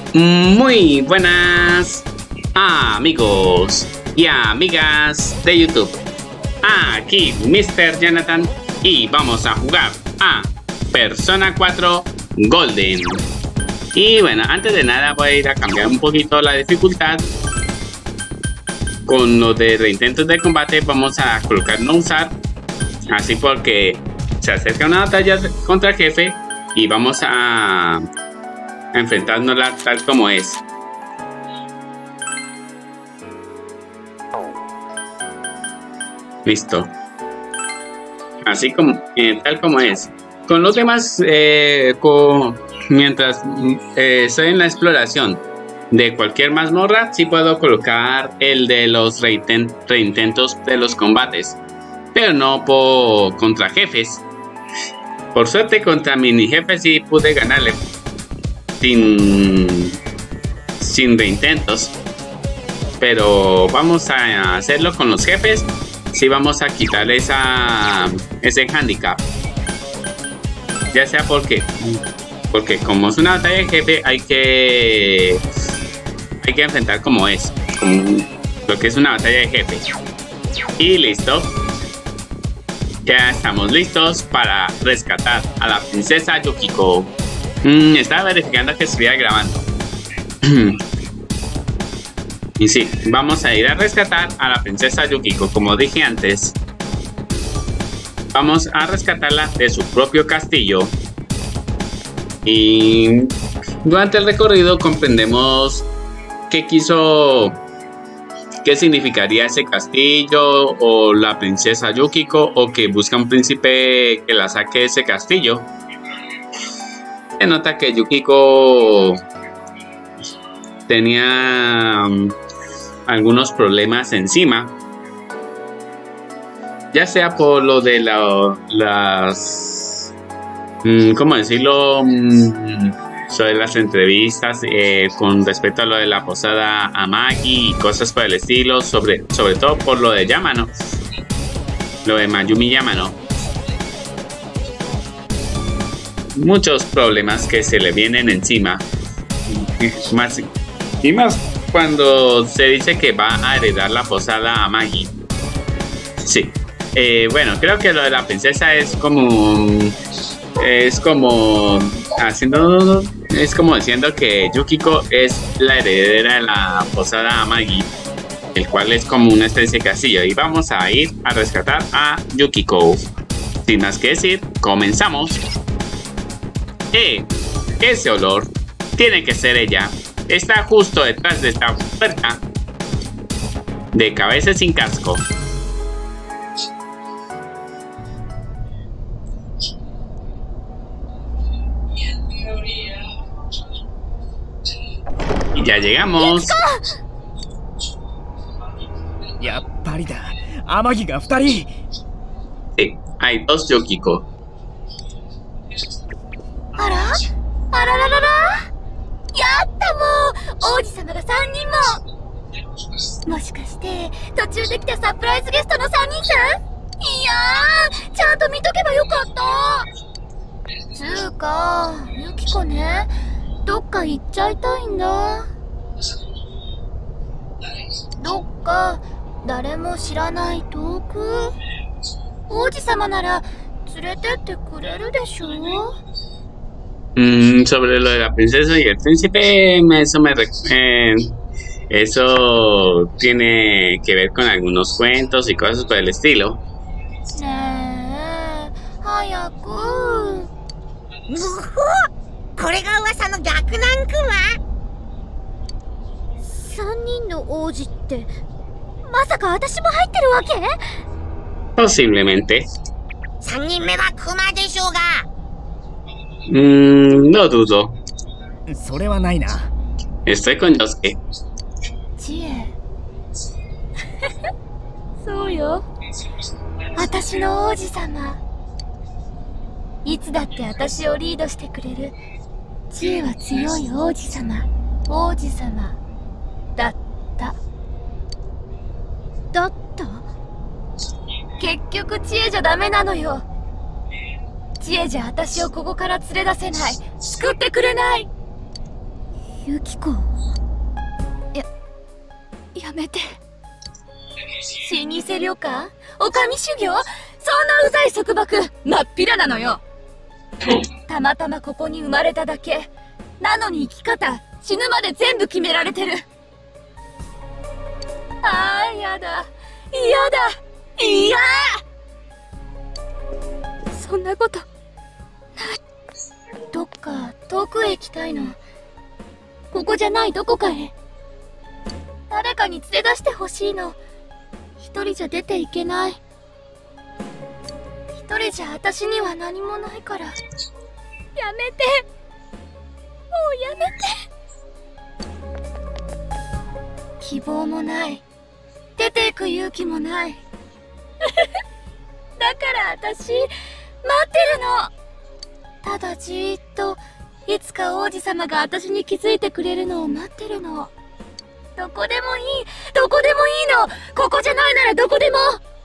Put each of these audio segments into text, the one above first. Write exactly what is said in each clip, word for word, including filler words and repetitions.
Muy buenas amigos y amigas de YouTube. Aquí mister Jonathan y vamos a jugar a Persona cuatro Golden. Y bueno, antes de nada voy a ir a cambiar un poquito la dificultad. Con lo de reintentos de combate vamos a colocar no usar, así porque se acerca una batalla contra el jefe y vamos a, a enfrentárnosla tal como es. Listo. Así como eh, tal como es. Con los demás, eh, con, mientras eh, estoy en la exploración de cualquier mazmorra, sí puedo colocar el de los reintent reintentos de los combates, pero no por contra jefes. Por suerte contra mini jefes sí pude ganarle sin, sin reintentos, pero vamos a hacerlo con los jefes. Sí, vamos a quitar esa, ese handicap, ya sea porque porque como es una batalla de jefe hay que hay que enfrentar como es, como lo que es una batalla de jefe. Y listo, ya estamos listos para rescatar a la princesa Yukiko. Mm, estaba verificando que estuviera grabando. Y sí, vamos a ir a rescatar a la princesa Yukiko. Como dije antes, vamos a rescatarla de su propio castillo. Y durante el recorrido comprendemos qué quiso, qué significaría ese castillo o la princesa Yukiko, o que busca un príncipe que la saque de ese castillo. Se nota que Yukiko tenía um, algunos problemas encima, ya sea por lo de la, las mmm, ¿cómo decirlo? Mm, sobre las entrevistas eh, con respecto a lo de la posada Amagi y cosas por el estilo, sobre, sobre todo por lo de Yamano, lo de Mayumi Yamano. Muchos problemas que se le vienen encima, más y más cuando se dice que va a heredar la posada Amagi. Sí, eh, bueno, creo que lo de la princesa es como es como haciendo es como diciendo que Yukiko es la heredera de la posada Amagi, el cual es como una especie de castillo, y vamos a ir a rescatar a Yukiko. Sin más que decir, comenzamos. Eh, ese olor tiene que ser ella. Está justo detrás de esta puerta, de cabeza sin casco. Y ya llegamos. Sí, hay dos Yukiko. ¿Ara? ¿Arararara? ¡Yatta! ¡Mo! ¡Oji様がさんにんも! もしかして途中で来たサプライズゲストのさんにんさん？いやー、ちゃんと見とけばよかった。つーか、ユキコね、どっか行っちゃいたいんだ。どっか誰も知らない遠く。王子様なら連れてってくれるでしょ？ Mm, sobre lo de la princesa y el príncipe, eso me eh, eso tiene que ver con algunos cuentos y cosas por el estilo. Posiblemente. Mm, no dudo. Estoy con Yosuke. Chie. そうよ。私の王子様。いつだって私をリードしてくれる。チエは強い王子様。王子様だった。だった？結局チエじゃダメなのよ。知恵じゃ私をここから連れ出せない。救ってくれない。 ユキコ。や、やめて。老舗旅館？おかみ修行？そんなうざい束縛、まっぴらなのよ。たまたまここに生まれただけ。なのに生き方、死ぬまで全部決められてる。ああ、やだ。嫌だ。嫌！そんなことない。どっか遠くへ行きたいの。ここじゃないどこかへ。誰かに連れ出してほしいの。一人じゃ出ていけない。一人じゃ私には何もないから。やめて。もうやめて。希望もない。出ていく勇気もない。だから私、待ってるの。ただじーっと、いつか王子様が私に気づいてくれるのを待ってるの。どこでもいい。どこでもいいの。ここじゃないならどこでも。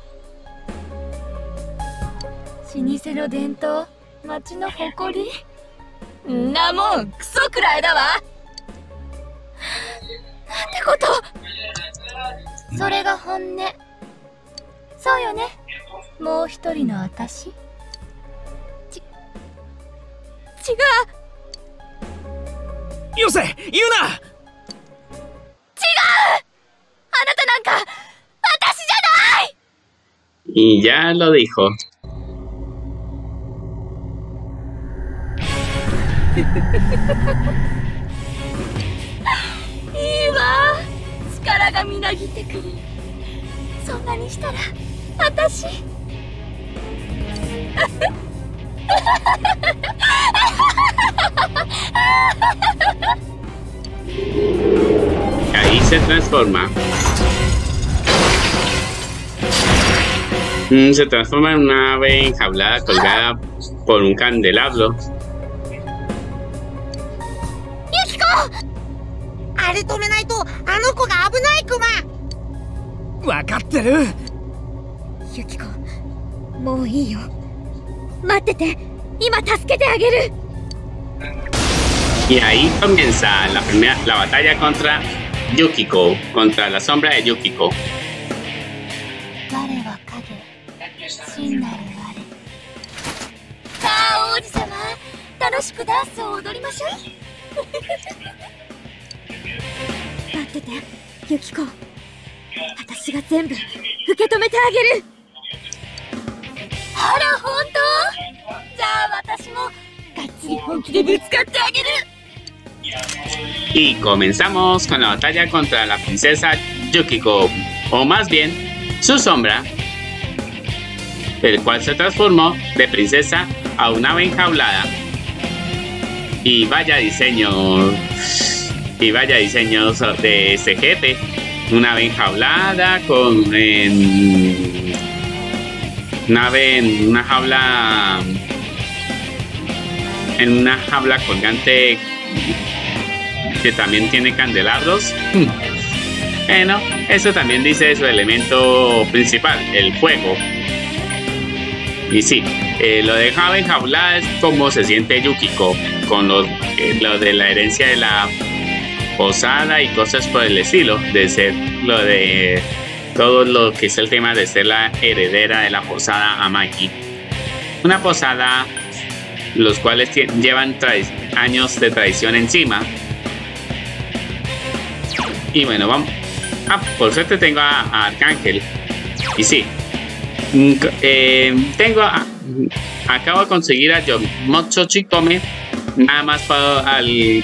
老舗の伝統、町の誇り。んなもん、クソくらいだわ。なんてこと。それが本音。そうよね。もう一人の私。ち、違う。 よせ、言うな。 違う。あなたなんか、私じゃない。 Y ya lo dijo. いいわ。力がみなぎってくる。そんなにしたら私 Ahí se transforma. Mm, se transforma en una ave enjaulada colgada por un candelabro. ユキコ！ あれ止めないとあの子が危ないクマ。 分かってる。 ユキコ、もういいよ。待ってて、今助けてあげる。 Y ahí comienza la primera, la batalla contra Yukiko, contra la sombra de Yukiko. 我は影、真なる我。さあ王子様、楽しくダンスを踊りましょう。待ってて、ユキコ。私が全部受け止めてあげる。あら、本当？じゃあ私もがっつり本気でぶつかってあげる。 Y comenzamos con la batalla contra la princesa Yukiko, o más bien, su sombra, el cual se transformó de princesa a una ave enjaulada. Y vaya diseño, y vaya diseño de este jefe, una ave enjaulada con en, una ave en una jaula, en una jaula colgante que también tiene candelabros. Bueno, eso también dice su elemento principal, el fuego. Y sí, eh, lo de ave enjaulada es como se siente Yukiko con lo, eh, lo de la herencia de la posada y cosas por el estilo, de ser lo de todo lo que es el tema de ser la heredera de la posada Amagi. Una posada los cuales llevan años de tradición encima. Y bueno, vamos. Ah, por suerte tengo a, a Arcángel. Y sí, eh, tengo a, acabo de conseguir a Yomocho Chikome. Nada más para al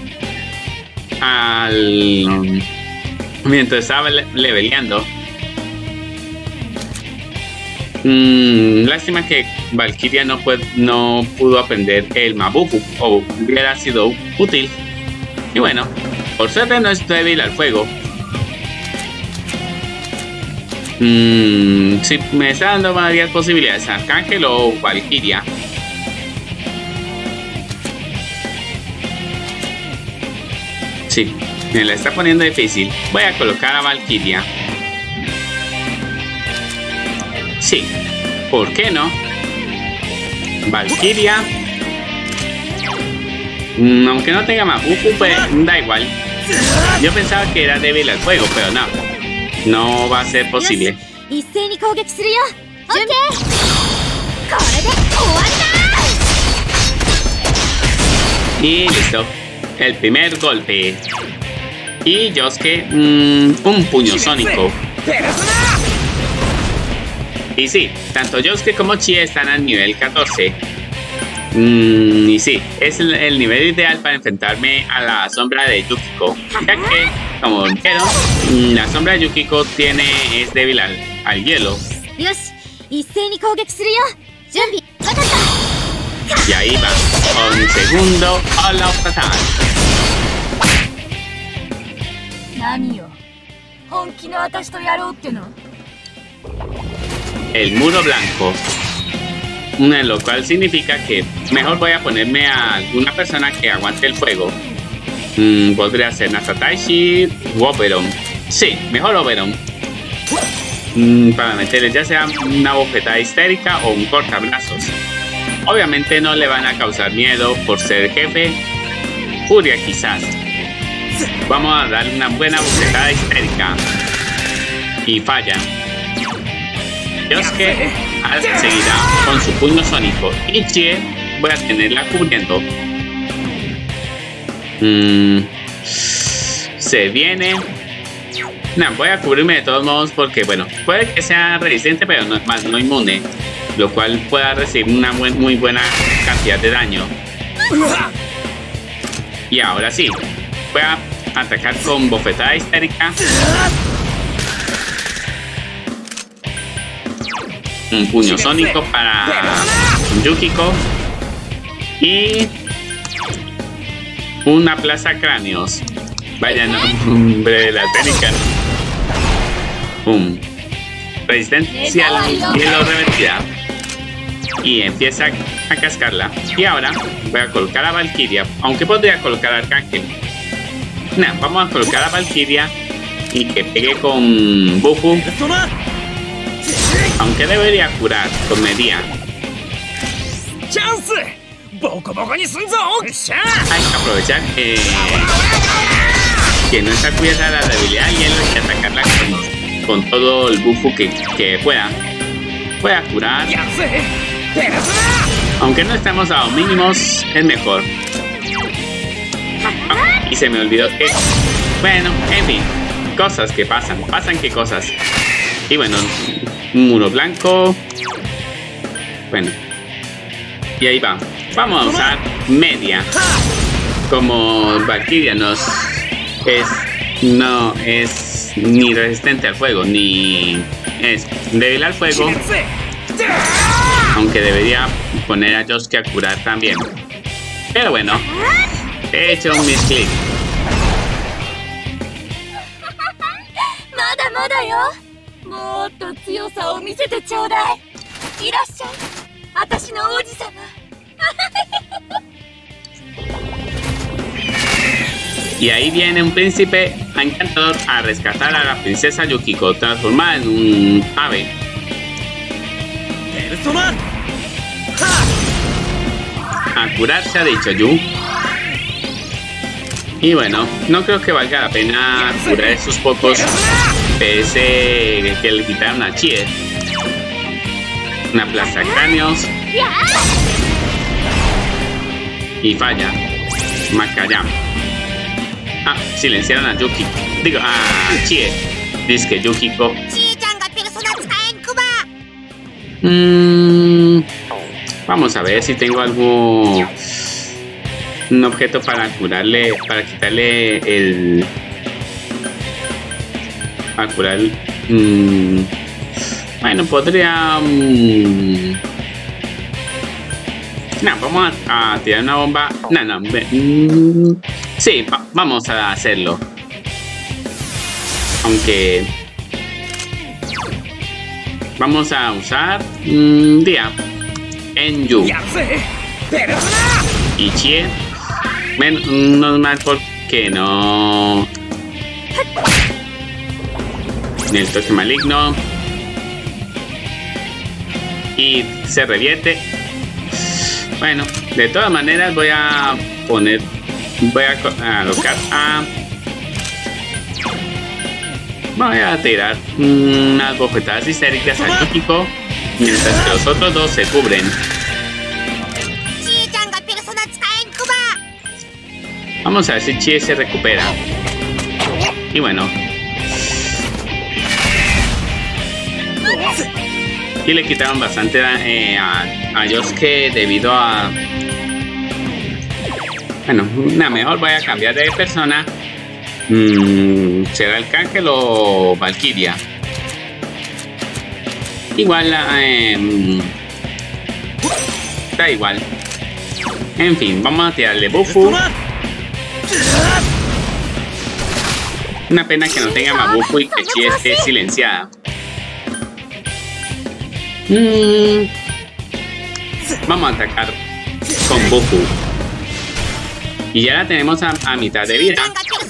al mientras estaba leveleando. Mm, lástima que Valkyria no, puede, no pudo aprender el Mabufu, o hubiera sido útil. Y bueno, por suerte no es débil al fuego. Mm, sí, me está dando varias posibilidades, Arcángel o Valkyria. Sí, me la está poniendo difícil. Voy a colocar a Valkyria. Sí, ¿por qué no? Valkyria. Mm, aunque no tenga más bufu, pues da igual. Yo pensaba que era débil al fuego, pero no. No va a ser posible. Y listo. El primer golpe. Y Yosuke, mmm, un puño sónico. Y sí, tanto Yosuke como Chie están al nivel catorce. Mm, y sí, es el, el nivel ideal para enfrentarme a la sombra de Yukiko. Ya que, como dijeron, la sombra de Yukiko tiene, es débil al, al hielo. Y ahí va, con segundo All-Out Fatal. El muro blanco. Lo cual significa que mejor voy a ponerme a alguna persona que aguante el fuego. Mm, podría ser Nasataishi u Oberon. Sí, mejor Oberon. Mm, para meterle ya sea una bofetada histérica o un cortabrazos. Obviamente no le van a causar miedo por ser jefe. Furia quizás. Vamos a darle una buena bofetada histérica. Y falla. Yosuke seguirá con su puño sónico. Y Chie voy a tenerla cubriendo. Mm, se viene. No, voy a cubrirme de todos modos porque, bueno, puede que sea resistente, pero no es más, no inmune. Lo cual pueda recibir una buen, muy buena cantidad de daño. Y ahora sí, voy a atacar con bofetada histérica. Un puño sónico para Yukiko. Y una plaza cráneos. Vaya nombre de la técnica. Boom. Resistencia al hielo revertida. Y empieza a cascarla. Y ahora voy a colocar a Valkyria. Aunque podría colocar a Arcángel. Nah, vamos a colocar a Valkyria. Y que pegue con bufu. Aunque debería curar con medía. Hay que aprovechar que, que no está cubierta la debilidad y él hay que atacarla con, con todo el bufu que, que pueda. Pueda curar. Aunque no estamos a los mínimos, es mejor. Ah, y se me olvidó que... Bueno, en fin. Cosas que pasan. Pasan que cosas. Y bueno... Muro blanco. Bueno. Y ahí va. Vamos a usar media. Como Valkyria nos es no es ni resistente al fuego ni es débil al fuego. Aunque debería poner a Yosuke a curar también. Pero bueno, he hecho un misclick. Y ahí viene un príncipe encantador a rescatar a la princesa Yukiko, transformada en un ave. A curarse, ha dicho Yu. Y bueno, no creo que valga la pena curar esos pocos P S que le quitaron a Chie. Una plaza cráneos. Y falla. Makayama. Ah, silenciaron a Yuki. Digo, a Chie. Dice que Yukiko. Mm, vamos a ver si tengo algo. Un objeto para curarle. Para quitarle el. Para curar. Mmm, bueno, podría. Mmm, no, vamos a, a tirar una bomba. No, no. Mmm, sí, va, vamos a hacerlo. Aunque. Vamos a usar. Mmm, Dia. Enyu. Y Chie. Menos mal porque no. El toque maligno. Y se revierte. Bueno, de todas maneras voy a poner, voy a colocar a, voy a tirar unas bofetadas histéricas a Yukiko, mientras que los otros dos se cubren. Vamos a ver si Chie se recupera. Y bueno. Y le quitaron bastante eh, a, a Yosuke debido a... Bueno, nada, mejor voy a cambiar de persona. Mm, ¿será el Cángel o Valkyria? Igual, eh, da igual. En fin, vamos a tirarle Bufu. Una pena que no tenga Mabufu y que Chie esté silenciada. Mm. Vamos a atacar con Bufu. Y ya la tenemos a, a mitad de vida.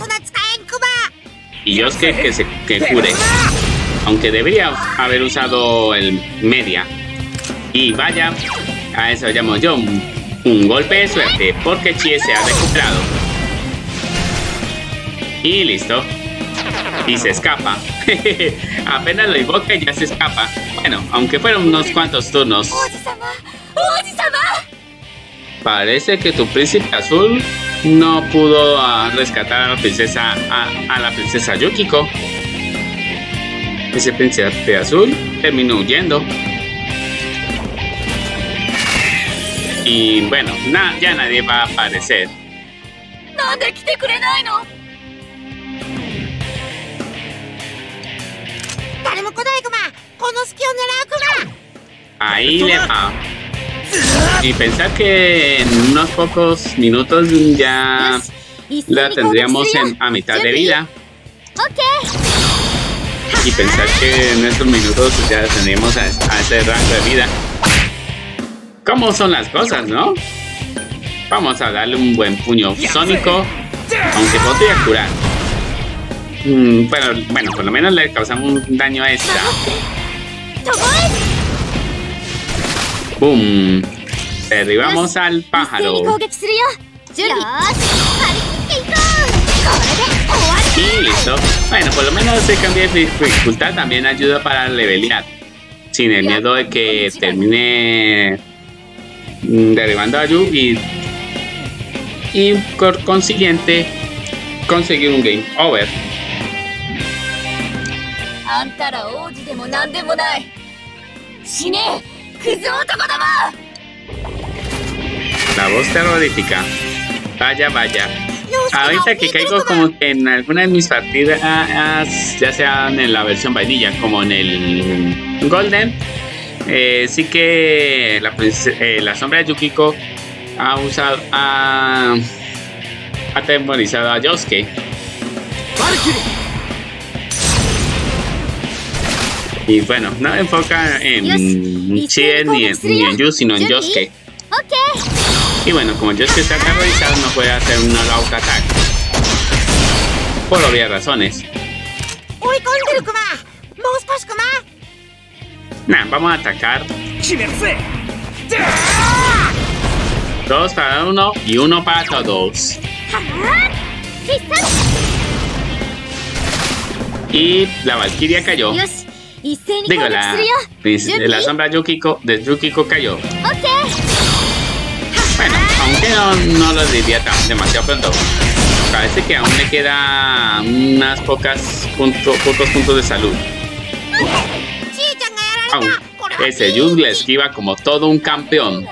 Y Yosuke que se que cure. Aunque debería haber usado el media. Y vaya, a eso llamo yo un, un golpe de suerte, porque Chie se ha recuperado. Y listo. Y se escapa. Apenas lo invoca y ya se escapa. Bueno, aunque fueron unos cuantos turnos. Parece que tu príncipe azul no pudo uh, rescatar a la princesa a, a la princesa Yukiko. Ese príncipe azul terminó huyendo. Y bueno, na, ya nadie va a aparecer. Ahí le va. Y pensar que en unos pocos minutos ya la tendríamos en, a mitad de vida. Y pensar que en estos minutos ya tendríamos a, a ese rango de vida. ¿Cómo son las cosas, no? Vamos a darle un buen puño sónico, aunque podría curar. Mm, pero bueno, por lo menos le causamos un daño extra. ¡Boom! Derribamos al pájaro. Y listo. Bueno, por lo menos ese cambio de dificultad también ayuda para levelear. Sin el miedo de que termine derribando a Yu y, y por consiguiente conseguir un game over. La voz terrorífica. Vaya, vaya. Ahorita que caigo como que en alguna de mis partidas, ya sean en la versión vainilla como en el Golden, eh, sí que la, eh, la sombra de Yukiko ha usado, ha atemorizado a Yosuke. Y bueno, no enfoca en Chie ni en, ni en Yu, sino en Yosuke. Y bueno, como Yosuke está aterrorizado, no puede hacer un all-out attack. Por obvias razones. Nah, vamos a atacar. Dos para uno y uno para todos. Y la Valkyria cayó. Digo, la, la sombra Yukiko de Yukiko cayó. Bueno, aunque no, no lo diría tan demasiado pronto. Parece que aún le queda unas pocas punto, pocos puntos de salud. Aún, ese Yu le esquiva como todo un campeón.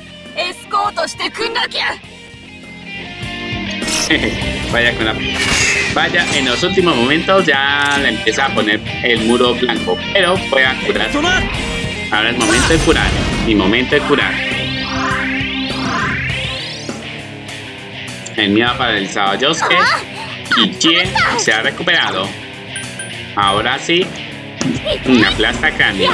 Vaya con la... Vaya, en los últimos momentos ya le empieza a poner el muro blanco. Pero voy a curar. Ahora es momento de curar. Mi momento de curar. El miedo ha paralizado a Yosuke. Y Chie se ha recuperado. Ahora sí. Una aplasta cráneo.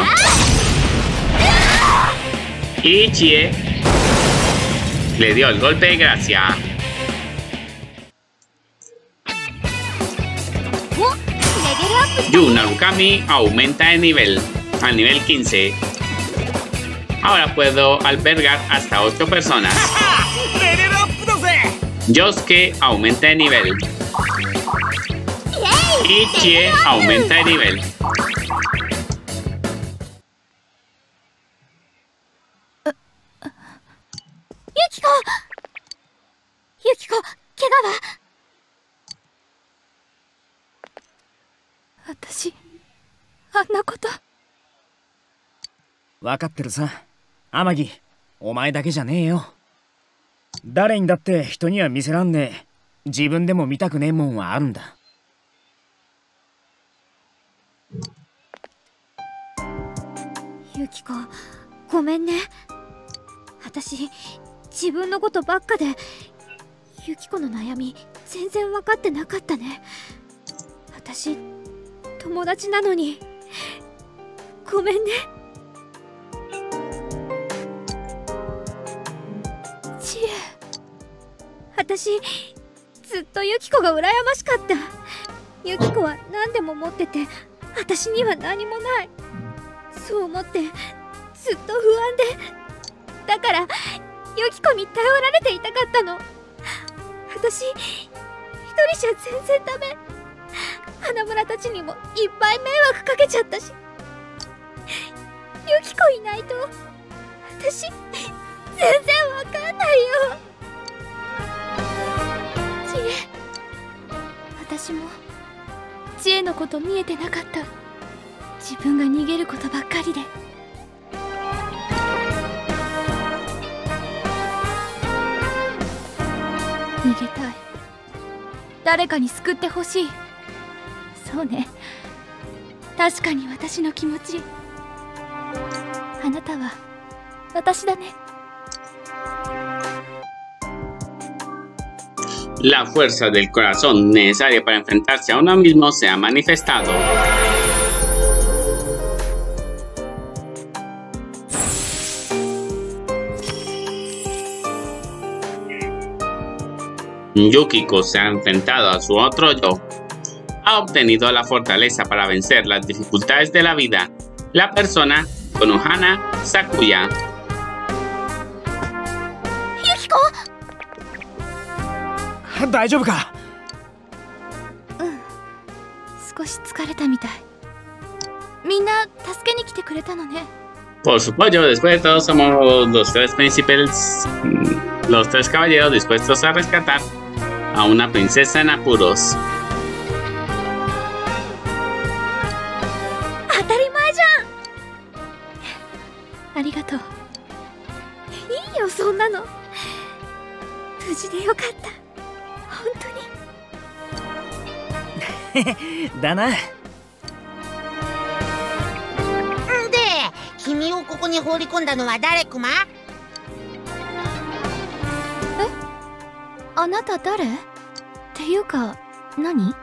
Y Chie le dio el golpe de gracia. Yu Narukami aumenta de nivel al nivel quince. Ahora puedo albergar hasta ocho personas. Yosuke aumenta de nivel. Y Chie aumenta de nivel. Yukiko! Yukiko, 怪我は？私、あんなこと。 分かってるさ。天城、お前だけじゃねえよ。誰にだって人には見せらんねえ。自分でも見たくねえもんはあるんだ。 ユキコ、ごめんね。私、自分のことばっかでユキコの悩み全然分かってなかったね。私、友達なのにごめんね。知恵、私ずっとユキコが羨ましかった。ユキコは何でも持ってて私には何もない。そう思ってずっと不安で、だからユキコに頼られていたかったの。私一人じゃ全然ダメ。花村たちにもいっぱい迷惑かけちゃったし、ユキコいないと私全然わかんないよ。知恵、私も知恵のこと見えてなかった。自分が逃げることばっかりで。逃げたい。誰かに救ってほしい。そうね、確かに私の気持ち。あなたは私だね。 La fuerza del corazón necesaria para enfrentarse a uno mismo se ha manifestado. Yukiko se ha enfrentado a su otro yo. Ha obtenido la fortaleza para vencer las dificultades de la vida. La persona Konohana Sakuya. Yukiko! 大丈夫か？ うん、少し疲れたみたい。みんな助けに来てくれたのね。 Por supuesto, después de todo somos los tres príncipes, los tres caballeros dispuestos a rescatar a una princesa en apuros. 当たり前じゃん。ありがとう。いいよ、そんなの。無事でよかった。本当に。だな。 で、君をここに放り込んだのは誰、クマ？ え？あなた誰？っていうか、何？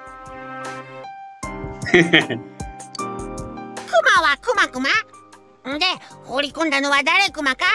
クマはクマクマ？で、放り込んだのは誰、クマか？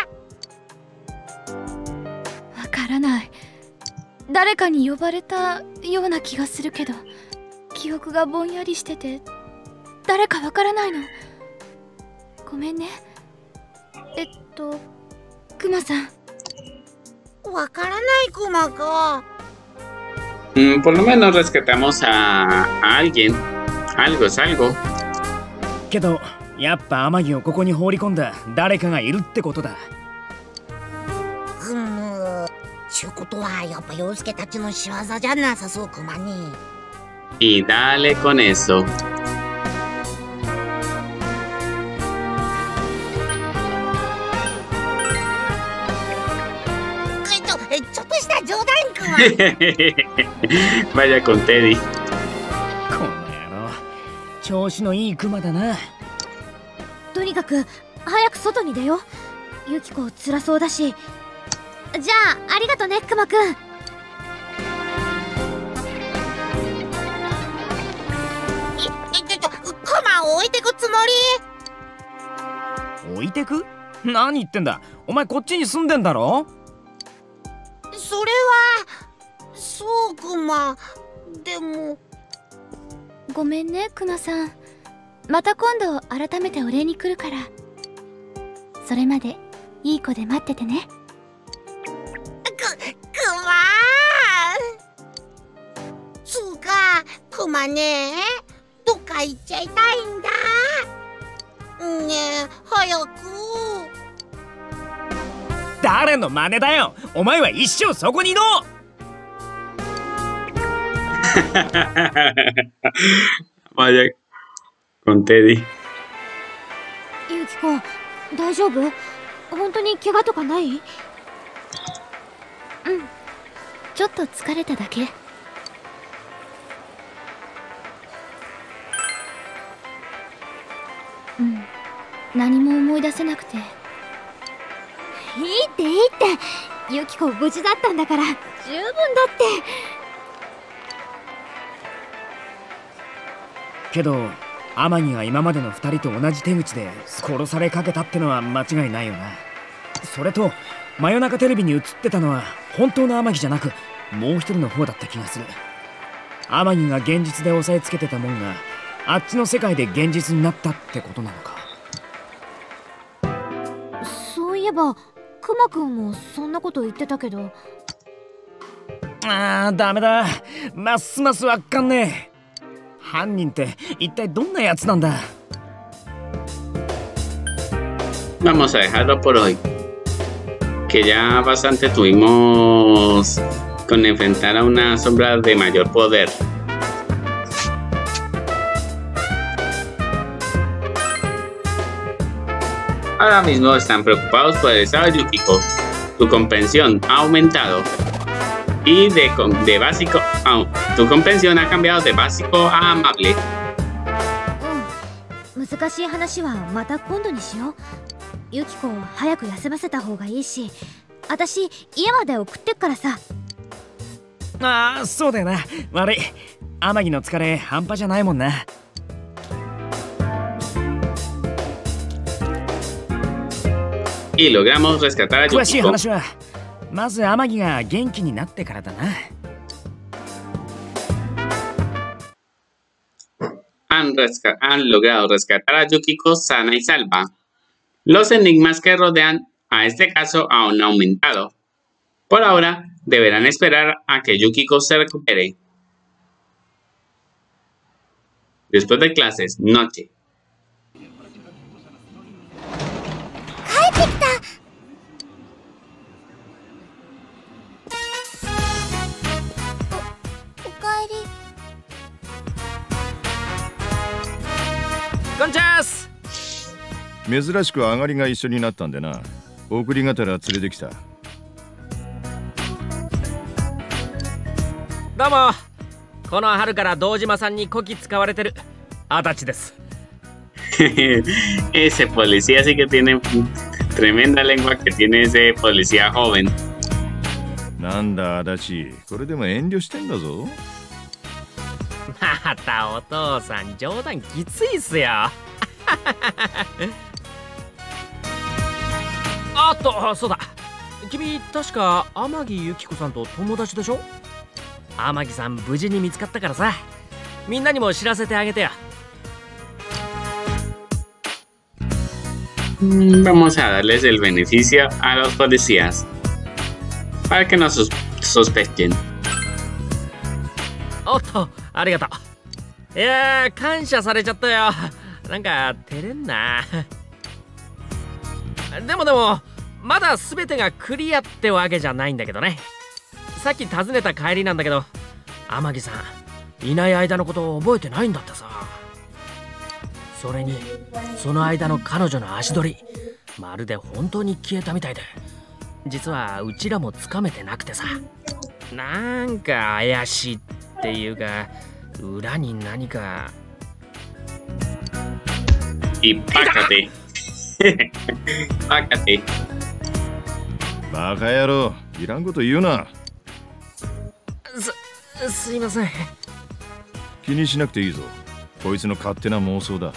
わからない。誰かに呼ばれたような気がするけど、記憶がぼんやりしてて誰かわからないの。ごめんね。えっとクマさん。 わからないクマか。 Mm, por lo menos rescatamos a, a alguien. Algo es algo. けどやっぱ天城をここに放り込んだ誰かがいるってことだ。 ふむ、ちゅうことはやっぱ陽介たちの仕業じゃなさそう、クマに。 Y dale con eso. ちょ、ちょっとした冗談、クマ。 Vaya con Teddy. この野郎、調子のいいクマだな。 とにかく早く外に出よう。ユキコ辛そうだし。じゃあありがとね、クマくん。 クマを置いてくつもり？置いてく？何言ってんだ。お前こっちに住んでんだろ？ それはそうクマ。でもごめんね、クマさん。また今度改めてお礼に来るから。それまでいい子で待っててね。 く、クマまねどっか行っちゃいたいんだ。ねえ早く。 誰の真似だよ。お前は一生そこにいろ。 Vaya con Teddy. ユキコ、大丈夫？本当に怪我とかない？うん、ちょっと疲れただけ。うん、何も思い出せなくて。いいっていいって、ユキコ無事だったんだから十分だって。 けど天城が今までのふたりと同じ手口で殺されかけたってのは間違いないよな。それと真夜中テレビに映ってたのは本当の天城じゃなくもう一人の方だった気がする。天城が現実で押さえつけてたもんがあっちの世界で現実になったってことなのか。 そういえばクマくんもそんなこと言ってたけど。 あーダメだ、ますますわかんねえ。犯人って一体どんなやつなんだ。 Vamos a dejarlo por hoy, que ya bastante tuvimos con enfrentar a una sombra de mayor poder. Ahora mismo están preocupados por el estado de Yukiko. Su comprensión ha aumentado y de, de básico a, tu comprensión ha cambiado de básico a amable. うん、難しい話はまた今度にしよう。ユキコを早く休ませた方がいいし、私家まで送ってっからさ。 ああそうだよな、悪い。天城の疲れ半端じゃないもんな。 Y logramos rescatar a 詳しい Yukiko. 話はまず天城が元気になってからだな。 Han, resca han logrado rescatar a Yukiko sana y salva. Los enigmas que rodean a este caso aún han aumentado. Por ahora, deberán esperar a que Yukiko se recupere. Después de clases, noche. 帰ってきた。お、おかえり。 こんちゃーす。 珍しく上がりが一緒になったんでな。送りがてら連れてきた。 どうも、この春から堂島さんにこき使われてる足立です。 Ese policía sí que tiene tremenda lengua que tiene ese policía joven. なんだ足立、これでも遠慮してんだぞ。 またお父さん冗談きついっすよ。あっと、そうだ。君確か天城由紀子さんと友達でしょ。天城さん無事に見つかったからさ、みんなにも知らせてあげてよ。 Vamos a darles el beneficio a los policías para que no sos sospechen. おっと、ありがとう。いやー、感謝されちゃったよ。なんか照れんな。でもでもまだ全てがクリアってわけじゃないんだけどね。さっき訪ねた帰りなんだけど、天城さんいない間のことを覚えてないんだってさ。それにその間の彼女の足取り、まるで本当に消えたみたいで、実はうちらもつかめてなくてさ。なんか怪しいっていうか、裏に何か。 Y pácate. Pácate. バカ野郎、いらんこと言うな。 す、すいません。 気にしなくていいぞ。こいつの勝手な妄想だ。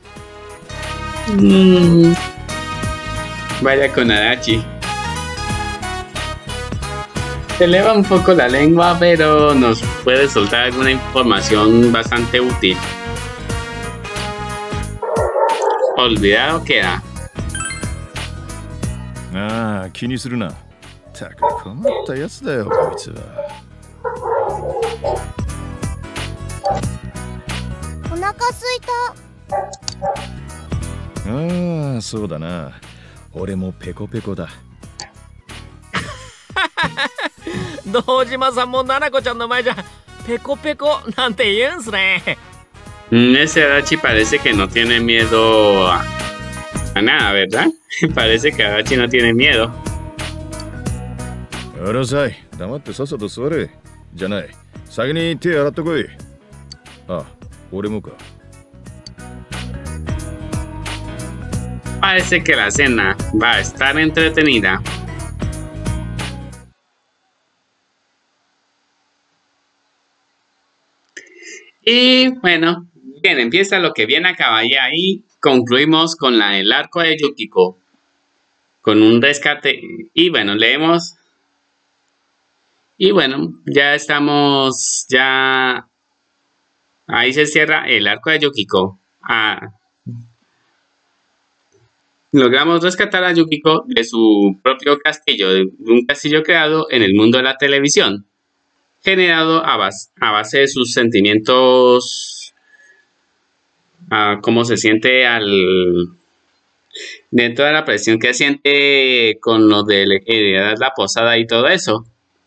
Mm. Vaya con Adachi. Se eleva un poco la lengua, pero nos puede soltar alguna información bastante útil. Olvidado queda. ああ、気にするな。たく困ったやつだよ、こいつは。 腹すいた。 ああ、そうだな。俺もペコペコだ。 堂島さんもななこちゃんの前じゃペコペコなんて言うんすね。 Ese Adachi parece que no tiene miedo a, a nada, ¿verdad? Parece que Adachi no tiene miedo. うるさい。黙ってさっさと座れ。じゃない。先に手洗ってこい。あ、俺もか。 Parece que la cena va a estar entretenida. Y bueno, bien, empieza lo que bien acaba y ahí concluimos con la, el arco de Yukiko. Con un rescate. Y bueno, leemos. Y bueno, ya estamos, ya. Ahí se cierra el arco de Yukiko. Ah, logramos rescatar a Yukiko de su propio castillo, de un castillo creado en el mundo de la televisión, generado a base, a base de sus sentimientos, uh, cómo se siente al dentro de la presión que siente con lo de heredar la posada y todo eso.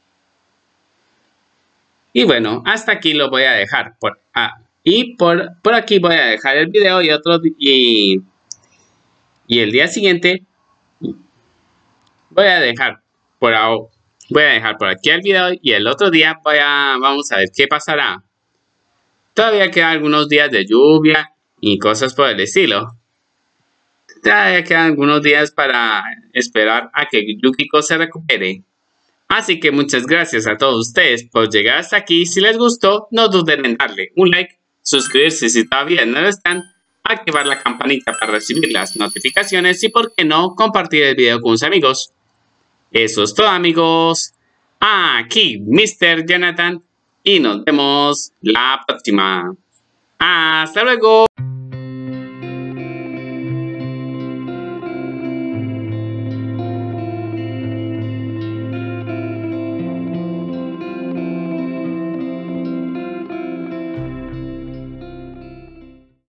Y bueno, hasta aquí lo voy a dejar. Por, ah, y por, por aquí voy a dejar el video y otro y, y el día siguiente voy a dejar por ahora. Voy a dejar por aquí el video y el otro día voy a, vamos a ver qué pasará. Todavía quedan algunos días de lluvia y cosas por el estilo. Todavía quedan algunos días para esperar a que Yukiko se recupere. Así que muchas gracias a todos ustedes por llegar hasta aquí. Si les gustó, no duden en darle un like, suscribirse si todavía no lo están, activar la campanita para recibir las notificaciones y, por qué no, compartir el video con sus amigos. Eso es todo, amigos. Aquí mister Jonathan y nos vemos la próxima. Hasta luego.